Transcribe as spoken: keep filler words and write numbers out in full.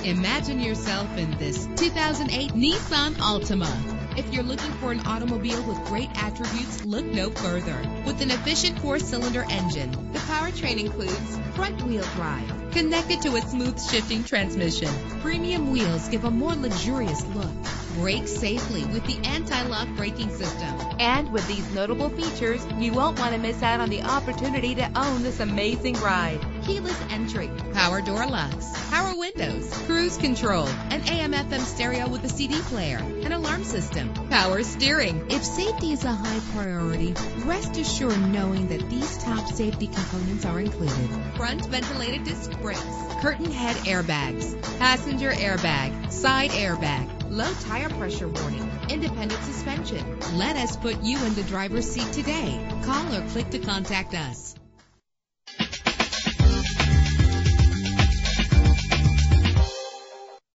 Imagine yourself in this two thousand eight Nissan Altima. If you're looking for an automobile with great attributes, look no further. With an efficient four-cylinder engine, the powertrain includes front-wheel drive, connected to a smooth shifting transmission. Premium wheels give a more luxurious look. Brake safely with the anti-lock braking system. And with these notable features, you won't want to miss out on the opportunity to own this amazing ride. Keyless entry, power door locks, power windows, cruise control, an A M F M stereo with a C D player, an alarm system, power steering. If safety is a high priority, rest assured knowing that these top safety components are included. Front ventilated disc brakes, curtain head airbags, passenger airbag, side airbag, low tire pressure warning, independent suspension. Let us put you in the driver's seat today. Call or click to contact us.